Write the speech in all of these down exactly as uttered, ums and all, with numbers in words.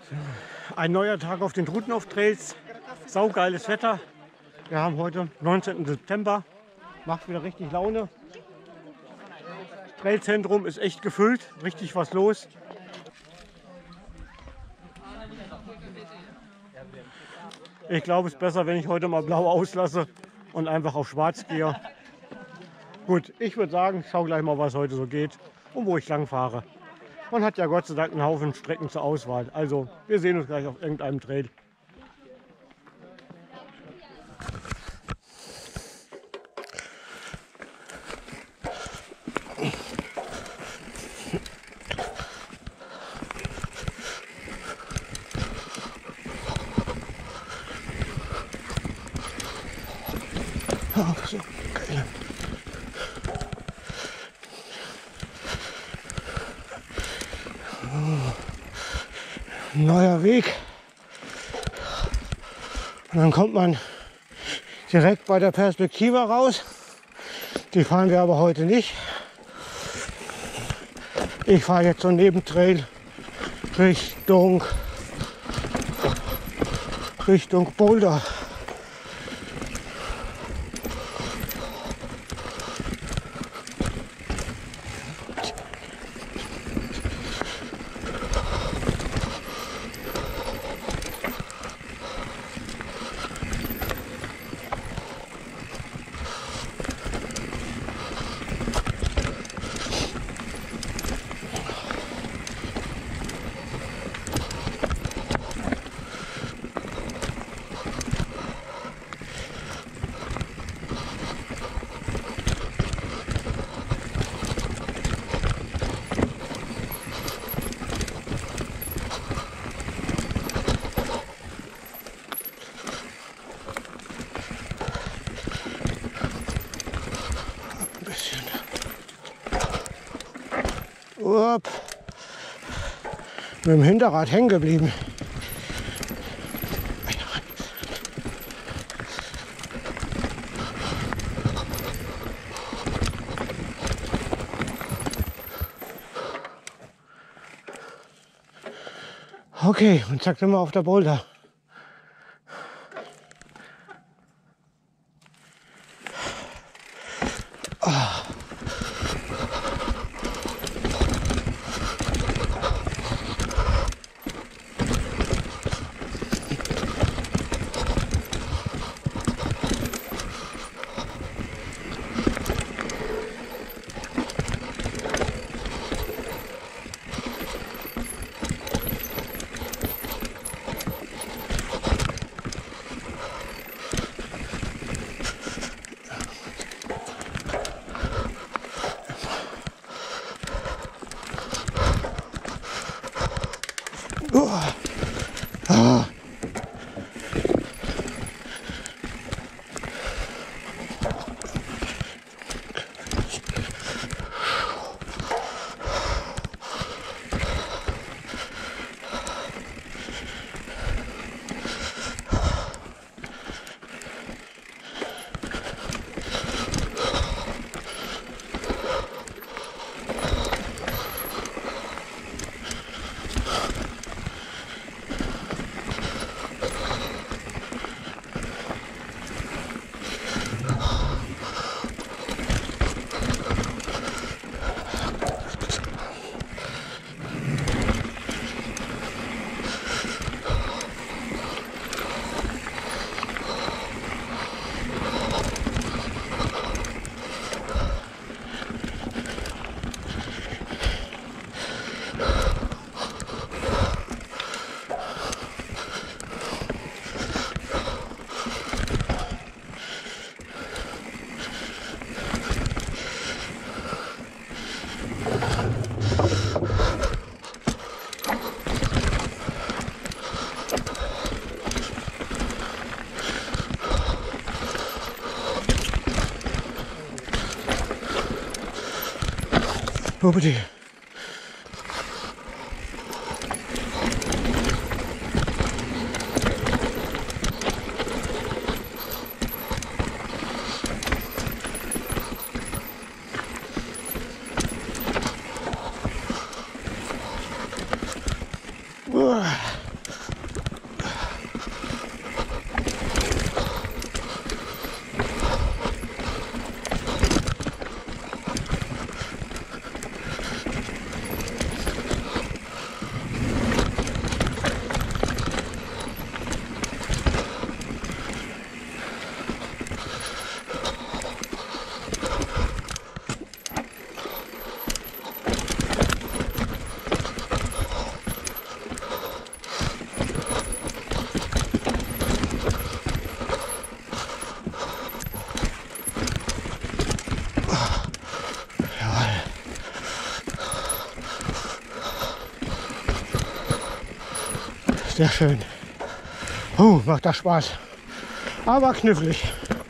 Ein neuer Tag auf den Trutenhof-Trails. Saugeiles Wetter. Wir haben heute neunzehnten September. Macht wieder richtig Laune. Das Trailzentrum ist echt gefüllt. Richtig was los. Ich glaube, es ist besser, wenn ich heute mal blau auslasse und einfach auf schwarz gehe. Gut, ich würde sagen, ich schaue gleich mal, was heute so geht und wo ich lang fahre. Man hat ja Gott sei Dank einen Haufen Strecken zur Auswahl. Also, wir sehen uns gleich auf irgendeinem Trail. Ach so, geil. Neuer Weg. Und dann kommt man direkt bei der Perspektive raus. Die fahren wir aber heute nicht. Ich fahre jetzt so einen Nebentrail Richtung, Richtung Boulder. Upp. Mit dem Hinterrad hängen geblieben. Okay, und zack sind wir auf der Boulder. Ah. Hoppidi. Sehr schön. Uh, macht das Spaß. Aber knifflig.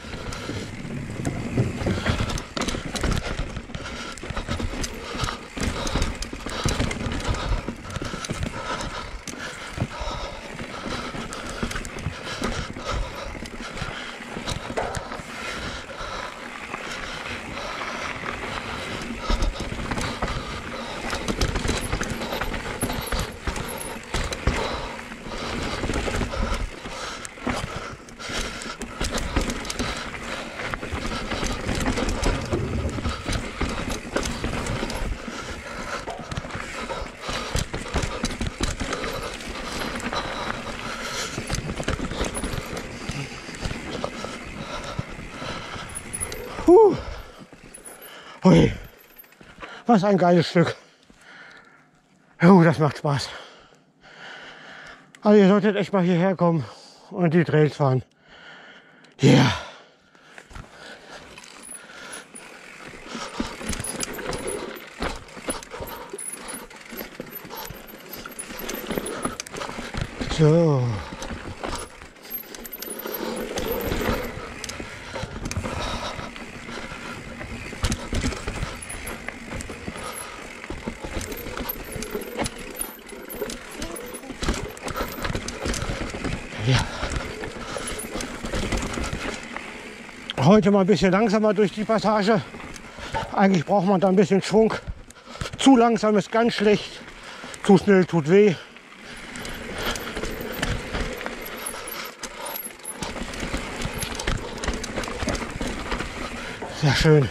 Puh. Hui. Was ein geiles Stück. Oh, das macht Spaß. Also ihr solltet echt mal hierher kommen und die Trails fahren. Ja. Yeah. So. Ja. Heute mal ein bisschen langsamer durch die Passage. Eigentlich braucht man da ein bisschen Schwung. Zu langsam ist ganz schlecht. Zu schnell tut weh. Sehr schön.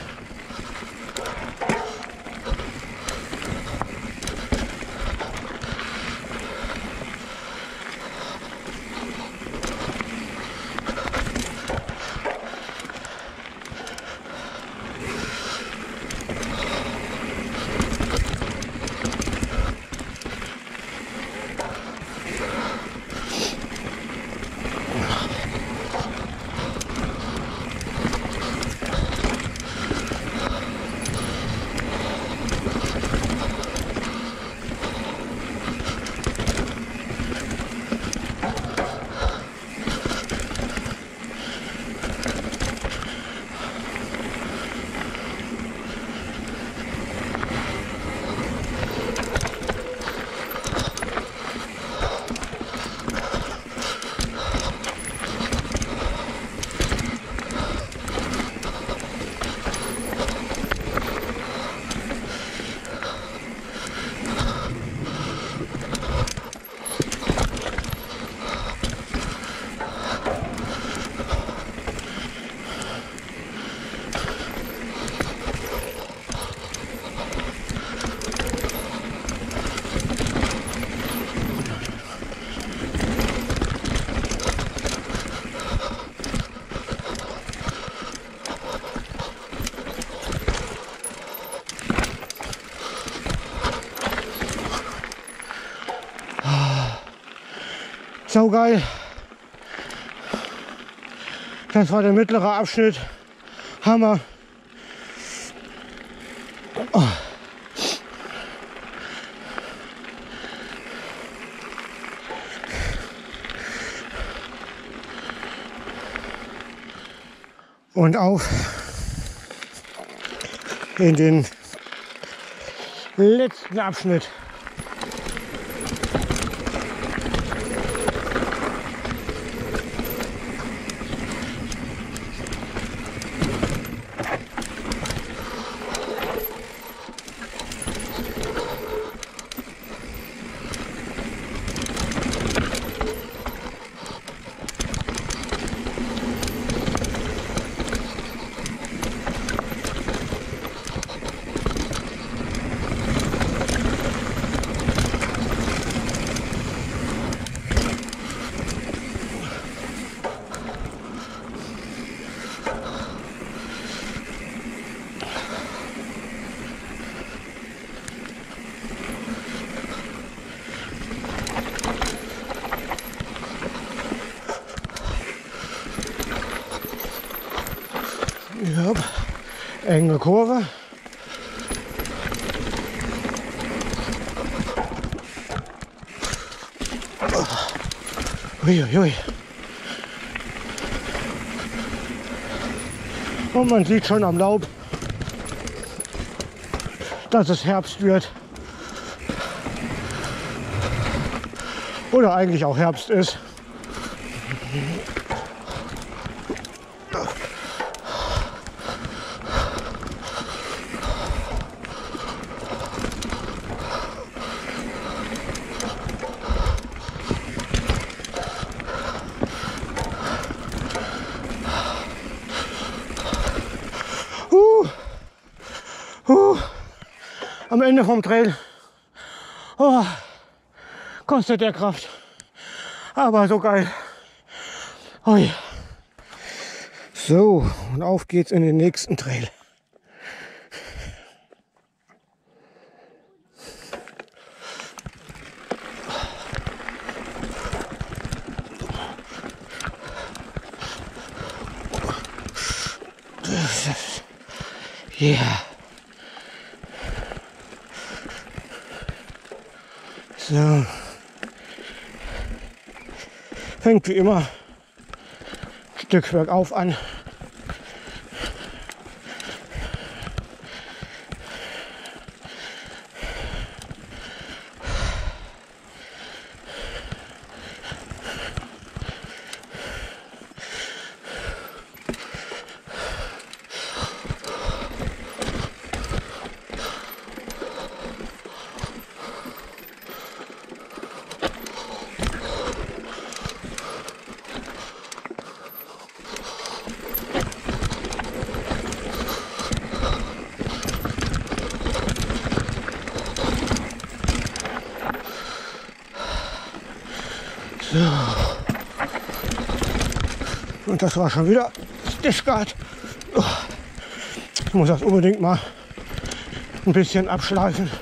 Saugeil. Das war der mittlere Abschnitt. Hammer. Oh. Und auf in den letzten Abschnitt. Ja, enge Kurve. Uiuiui. Und man sieht schon am Laub, dass es Herbst wird. Oder eigentlich auch Herbst ist. Uh, uh, am Ende vom Trail. Oh, kostet der Kraft. Aber so geil. Ui. So, und auf geht's in den nächsten Trail. Ja. Yeah. So. Fängt wie immer ein Stück bergauf an. So. Und das war schon wieder Stichgard. Ich muss das unbedingt mal ein bisschen abschleifen.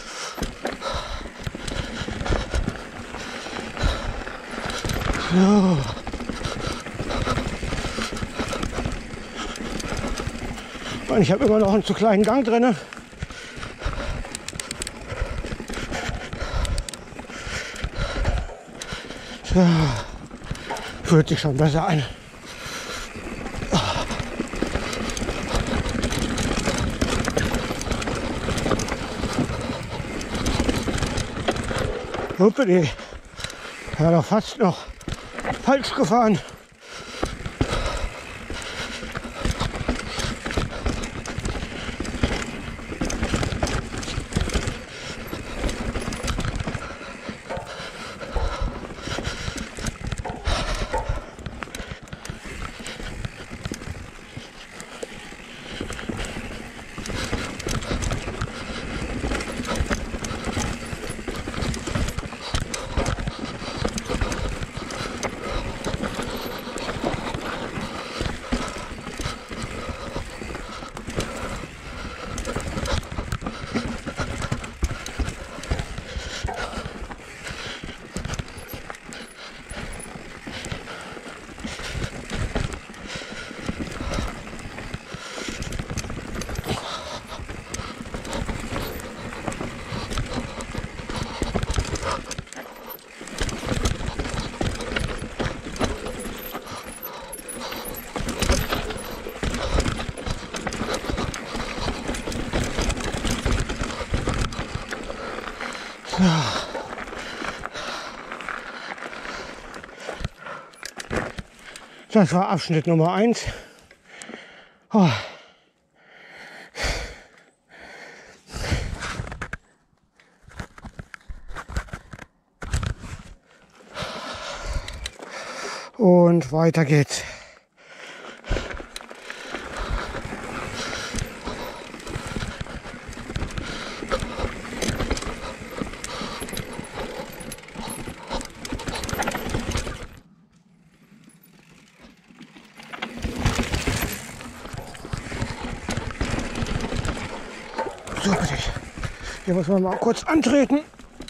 So. Und ich habe immer noch einen zu kleinen Gang drin. So. Fühlt sich schon besser an. Hoppeli. Ja, doch fast noch falsch gefahren. Das war Abschnitt Nummer eins. Oh. Und weiter geht's. So, bitte. Hier muss man mal kurz antreten.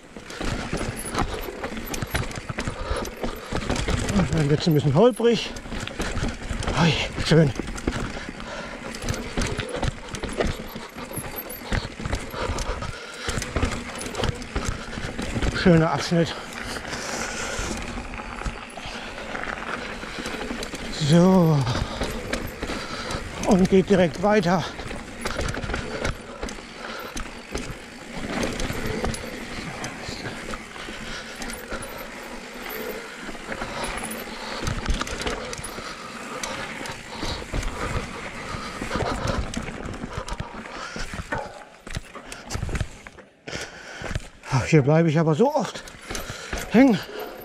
Und dann wird es ein bisschen holprig. Ui, schön. Schöner Abschnitt. So. Und geht direkt weiter. Ach, hier bleibe ich aber so oft hängen.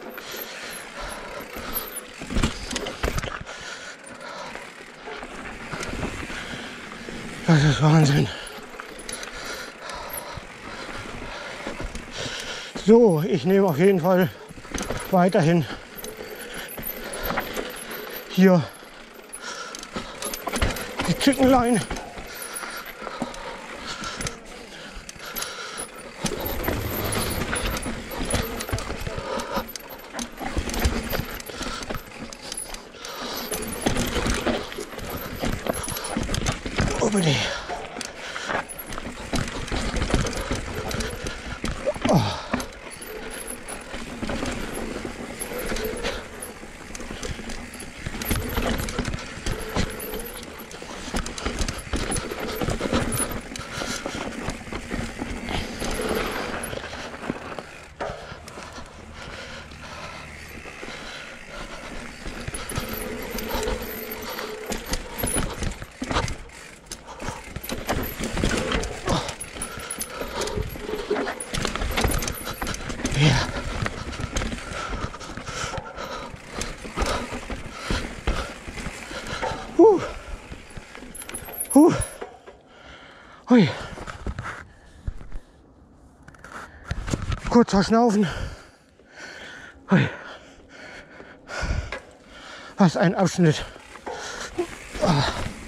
Das ist Wahnsinn. So, ich nehme auf jeden Fall weiterhin hier die Chicken Line. Obedi. Oh. Ja. Huh. Huh. Hui. Kurz verschnaufen. Hui. Was ein Abschnitt. Ah.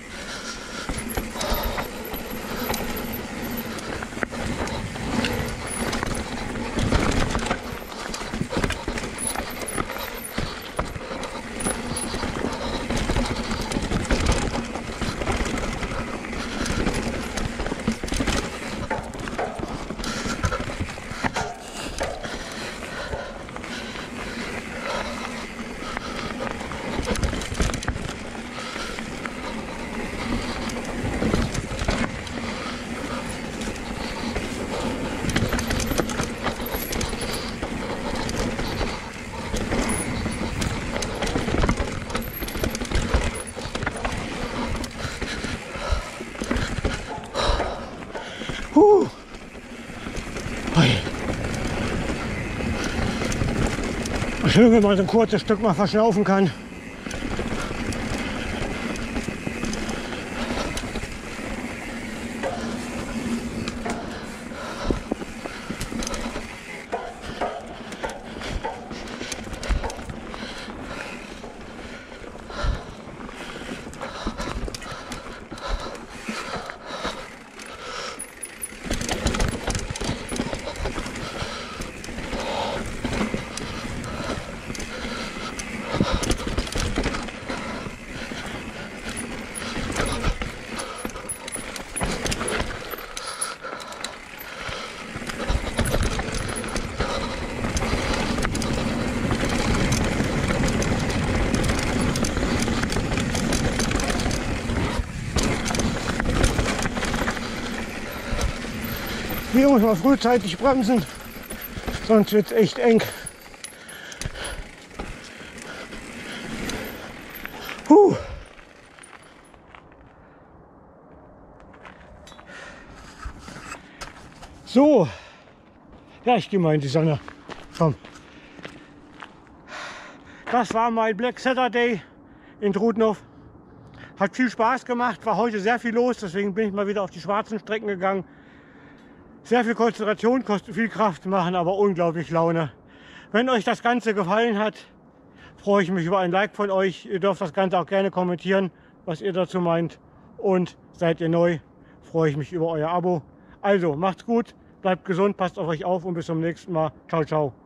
Huh. Schön, wenn man so ein kurzes Stück mal verschnaufen kann. Hier muss man frühzeitig bremsen, sonst wird es echt eng. Huh. So, ja, ich gehe mal in die Sonne. Komm. Das war mein Black Saturday in Trutnov. Hat viel Spaß gemacht, war heute sehr viel los, deswegen bin ich mal wieder auf die schwarzen Strecken gegangen. Sehr viel Konzentration, kostet viel Kraft, machen aber unglaublich Laune. Wenn euch das Ganze gefallen hat, freue ich mich über ein Like von euch. Ihr dürft das Ganze auch gerne kommentieren, was ihr dazu meint. Und seid ihr neu, freue ich mich über euer Abo. Also macht's gut, bleibt gesund, passt auf euch auf und bis zum nächsten Mal. Ciao, ciao.